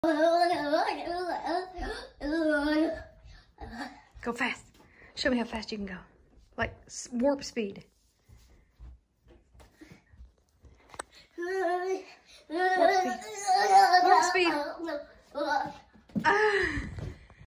Go fast. Show me how fast you can go. Like warp speed. Warp speed. Warp speed.